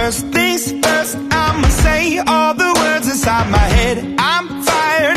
First things first, I'ma say all the words inside my head. I'm fired